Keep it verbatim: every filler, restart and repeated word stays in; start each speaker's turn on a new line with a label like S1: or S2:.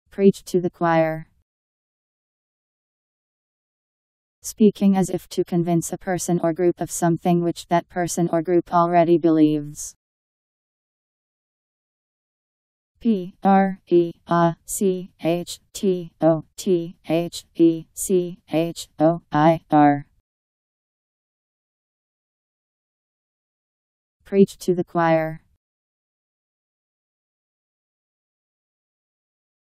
S1: Preach to the choir. Speaking as if to convince a person or group of something which that person or group already believes. P R E A C H T O T H E C H O I R. Preach to the choir.